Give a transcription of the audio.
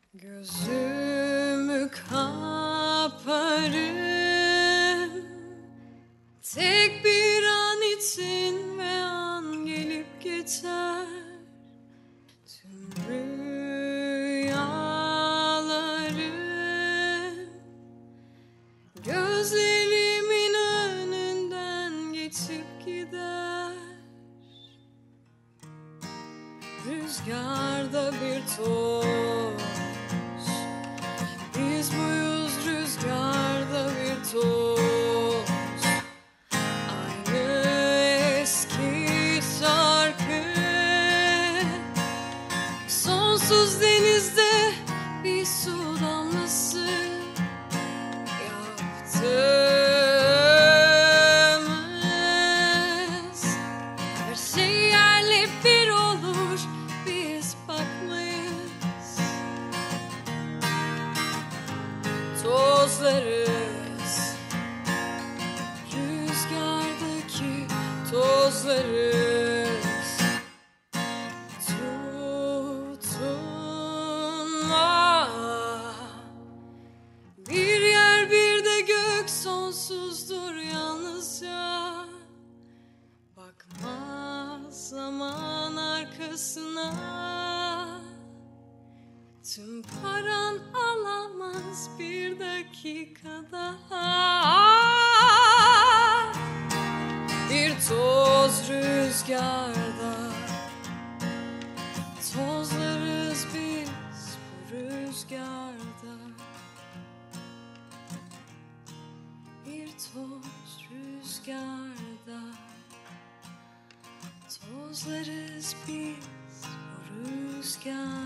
Gözümü kaparım tek bir an için ve an gelip geçer. Tüm rüyalarım gözlerimin önünden geçip gider. Rüzgarda bir toz, biz buyuz rüzgarda bir toz. Aynı eski şarkı, sonsuz denizde bir su damlası yaptığımız. Her şey yerle bir olur, biz bakmayız. Tozlarız, rüzgardaki tozlarız. Tutunma, bir yer bir de gök sonsuzdur yalnızca. Bakmaz zaman arkasına, tüm paran alamaz bir dakikada. Bir toz rüzgarda, tozlarız biz bu rüzgarda. Bir toz rüzgarda, tozlarız biz bu rüzgarda.